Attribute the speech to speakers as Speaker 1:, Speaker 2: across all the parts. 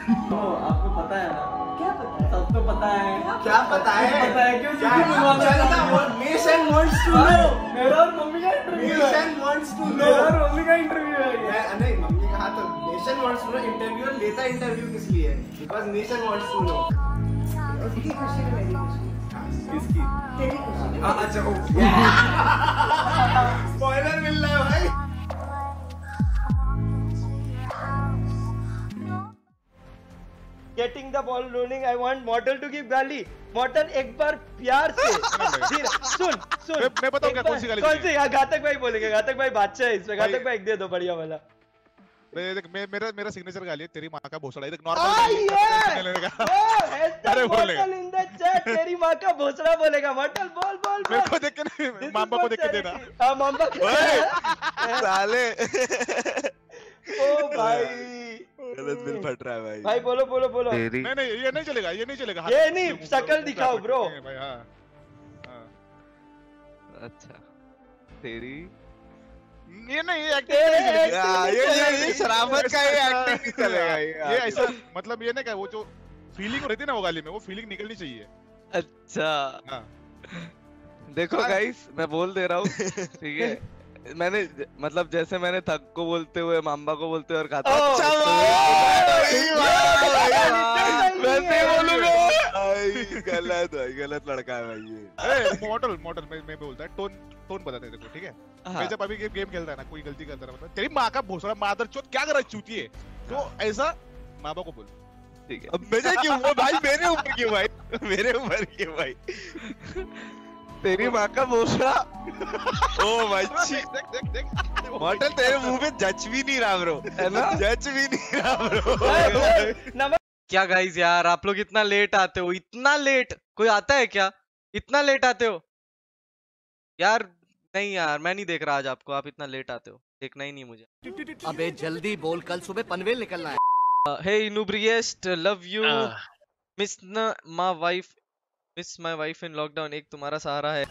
Speaker 1: तो आपको पता है ना?
Speaker 2: क्या पता है?
Speaker 1: सब तो पता है।
Speaker 2: क्या पता है?
Speaker 1: पता है क्यों?
Speaker 2: क्या नेशन वांट्स टू नो।
Speaker 1: मेरा और मम्मी का इंटरव्यू है।
Speaker 2: Nation wants to know.
Speaker 1: मेरा और मम्मी का इंटरव्यू है ये।
Speaker 2: नहीं, मम्मी कहा तो nation wants to know. Interview लेता इंटरव्यू किस लिए? Because nation wants to know. उसकी खुशी में मेरी खुशी।
Speaker 1: किसकी?
Speaker 2: तेरी खुशी में। अच्छा, स्पॉइलर मिल रहा है भाई।
Speaker 3: Getting the ball rolling, I want Mortal to give गाली. Mortal एक बार प्यार से सुन
Speaker 4: मैं बताऊं क्या कौन सी गाली
Speaker 3: कौन सी? घातक भाई बोलेंगे. घातक भाई बादशाह है इसमें. घातक भाई दे दो बढ़िया वाला.
Speaker 4: मेरा सिग्नेचर गाली है, तेरी माँ का भोसड़ा. देख
Speaker 3: अरे बोलेगा in the chat, तेरी माँ का भोसड़ा बोलेगा. Mortal बोल.
Speaker 4: मेरे को देख के नहीं, मामा को देख के देना.
Speaker 3: हाँ मामा
Speaker 5: साले
Speaker 3: ओ भाई
Speaker 5: गलत बिल फट रहा है भाई.
Speaker 3: भाई बोलो.
Speaker 4: नहीं ये नहीं चलेगा. ये
Speaker 3: नहीं शक्ल दिखाओ ब्रो.
Speaker 4: भाई हाँ.
Speaker 5: अच्छा तेरी
Speaker 4: ये नहीं एक्टिंग.
Speaker 5: ये शराफत का ये एक्टिंग नहीं चलेगा.
Speaker 4: ये ऐसा मतलब ये नहीं क्या, वो जो फीलिंग रहती है ना वो गाली में, वो फीलिंग निकलनी चाहिए.
Speaker 5: अच्छा देखो गाइस, मैं बोल दे रहा हूँ ठीक है. मैंने मतलब जैसे मैंने थक को बोलते हुए माम्बा को बोलते हुए और खाता वैसे बोलूंगा. गलत लड़का है भाई ये.
Speaker 4: मॉडल मैं बोलता है टोन बताते हैं देखो ठीक है. मैं जब अभी गेम खेलता है ना, कोई गलती करता है मतलब तेरी माँ का भोसड़ा मादर चोद क्या कर रहा है चूती है, तो ऐसा माँ बाप को बोल.
Speaker 5: ठीक है. अब मुझे क्यों वो भाई, मेरे ऊपर क्यों भाई, मेरे ऊपर क्यों भाई. तेरी माँ का भोसड़ा. ओ भाई
Speaker 4: देख
Speaker 5: मॉडल तेरे मुंह पे जच भी नहीं रहा ब्रो, है ना. जच भी नहीं रहा ब्रो. क्या गाइस यार, आप लोग इतना लेट आते हो. इतना लेट कोई आता है क्या? इतना लेट आते हो यार. नहीं यार, मैं नहीं देख रहा आज आपको. आप इतना लेट आते हो, देखना ही नहीं मुझे.
Speaker 2: अबे जल्दी बोल, कल सुबह पनवेल निकलना है.
Speaker 5: हे इनुब्रिएस्ट, love you. Miss my wife in lockdown. एक तुम्हारा सहारा है.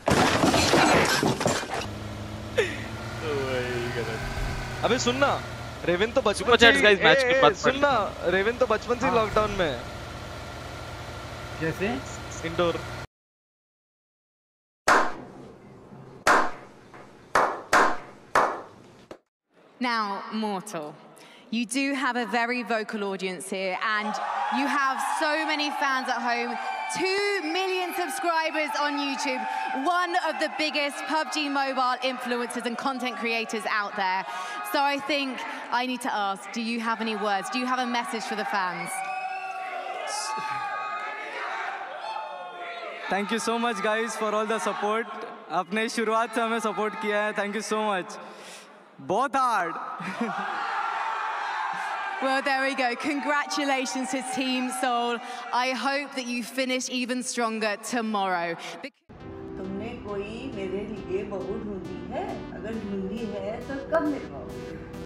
Speaker 5: अबे सुनना, रेवन तो बचपन से सुनना, रेवन तो बचपन से लॉकडाउन में है.
Speaker 1: कैसे?
Speaker 5: Indoor.
Speaker 6: Now, Mortal, you do have a very vocal audience here, and you have so many fans at home. 2 million subscribers on YouTube, one of the biggest PUBG Mobile influencers and content creators out there. So I think I need to ask, do you have any words? Do you have a message for the fans?
Speaker 7: Thank you so much guys for all the support. आपने शुरुआत से हमें support किया है. Thank you so much. बहुत hard.
Speaker 6: Well, there we go. Congratulations to Team Seoul. I hope that you finish even stronger tomorrow.
Speaker 2: तुमने कोई मेरे लिए बहू ढूंढी है? अगर ढूंढी है तो कब निभाओगे?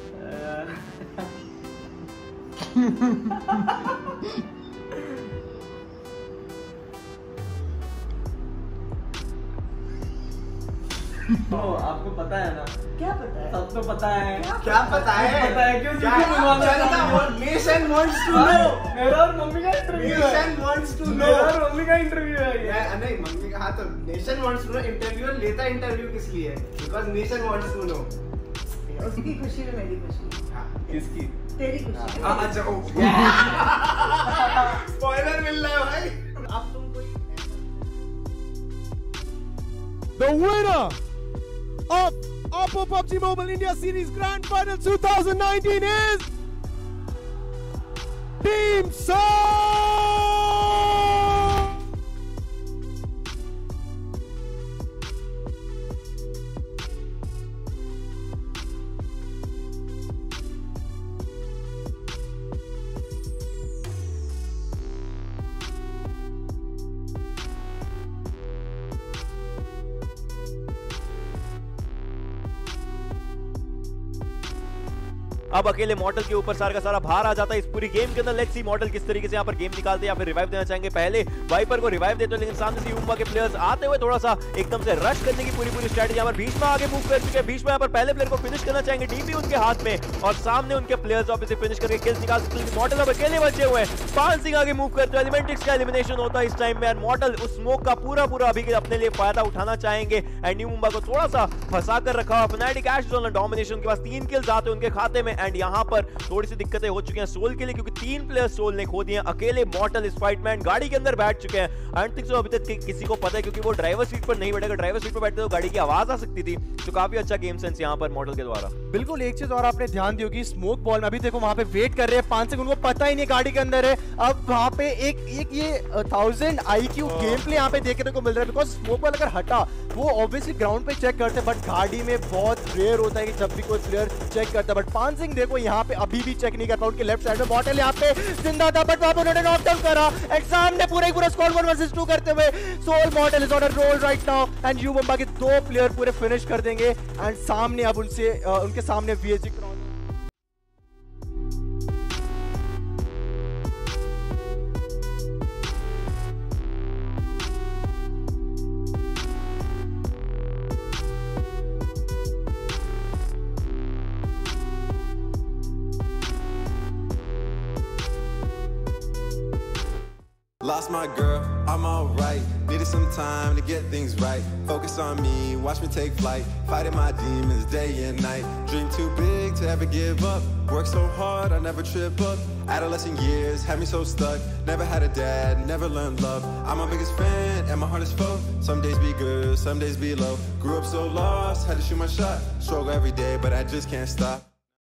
Speaker 1: तो आपको पता है ना?
Speaker 2: क्या पता है?
Speaker 1: सब तो पता है.
Speaker 2: क्या पता है?
Speaker 1: पता है क्यों?
Speaker 2: Nation wants to know.
Speaker 1: मेरा और मम्मी का इंटरव्यू है.
Speaker 2: Nation wants to know.
Speaker 1: मेरा और मम्मी का इंटरव्यू है ये.
Speaker 2: नहीं, मम्मी कहा तो nation wants to know. Interview लेता इंटरव्यू किस लिए? Because nation wants to know. उसकी खुशी में मेरी खुशी.
Speaker 1: किसकी?
Speaker 2: तेरी खुशी. अच्छा, स्पॉइलर मिल रहा है भाई. अब तुम कोई
Speaker 8: The winner of Oppo PUBG Mobile India Series Grand Final 2019 is Team Seoul! अब अकेले मॉडल के ऊपर सारा का सारा भार आ जाता है इस पूरी गेम के अंदर। लेट्स सी मॉडल किस तरीके से यहाँ पर गेम निकालते हैं या फिर रिवाइव देना चाहेंगे। पहले वाइपर को रिवाइव देते हैं, लेकिन सामने से यूम्बा के प्लेयर्स आते हुए थोड़ा सा एकदम से रश करने की पूरी स्ट्रेटजी यहाँ पर भीष्मा आगे मूव कर चुके हैं। भीष्मा यहाँ पर पहले प्लेयर को फिनिश करना चाहेंगे, डीपी उनके हाथ में और सामने उनके प्लेयर्स ऑफ इसे फिनिश करके किल्स निकाल सकते हैं। मॉडल अब अकेले बचे हुए हैं, पान सिंह आगे मूव करते हैं, एलिमेंटिक्स का एलिमिनेशन होता है इस टाइम में। मॉडल उस स्मोक का पूरा अभी के अपने लिए फायदा उठाना चाहेंगे एंड न्यू मुंबा को थोड़ा सा फंसा कर रखा हुआ। फनाटिक एश जोन डोमिनेशन के पास 3 किल्स आते हैं उनके खाते में एंड यहां पर थोड़ी सी दिक्कतें हो चुकी हैं सोल के लिए, क्योंकि 3 प्लेयर्स सोल ने खो दिए। अकेले मॉडल इस फाइट में गाड़ी के अंदर बैठ चुके हैं। आई डोंट थिंक सो अभी तक किसी को पता है, क्योंकि वो ड्राइवर सीट पर नहीं बैठेगा। ड्राइवर सीट पर बैठते तो गाड़ी की आवाज आ सकती थी। तो काफी अच्छा गेम सेंस यहां पर मॉडल के द्वारा।
Speaker 9: बिल्कुल, एक चीज और आपने ध्यान दी होगी, स्मोक बॉल में अभी देखो वहां पे वेट कर रहे हैं 5 सेकंड, उनको पता ही नहीं गाड़ी के अंदर है। अब वहां पे एक ये 1000 IQ गेम प्ले यहाँ पे देखने को मिल रहा है, बिकॉज स्मोक बॉल अगर हटा वो ऑब्वियसली ग्राउंड पे चेक करते हैं, बट गाड़ी में बहुत रेयर होता है कि जब भी कोई प्लेयर चेक करता है। बट पान सिंह देखो यहाँ पे अभी भी चेक नहीं कर पाया, उनके लेफ्ट साइड में बॉटल यहाँ पे जिंदा था, बट वहां पे उन्होंने नॉक डाउन करा एंड सामने पूरा स्क्वाड 1 वर्सेस 2 करते हुए Soul Mortal is on a roll right now and U Mumba के 2 प्लेयर पूरे फिनिश कर देंगे एंड सामने अब उनके सामने VSG
Speaker 10: Lost my girl, I'm alright. Needed some time to get things right. Focus on me, watch me take flight. Fighting my demons day and night. Dream too big to ever give up. Work so hard, I never trip up. Adolescent years had me so stuck. Never had a dad, never learned love. I'm my biggest fan and my hardest foe. Some days be good, some days be low. Grew up so lost, had to shoot my shot. Struggle every day, but I just can't stop.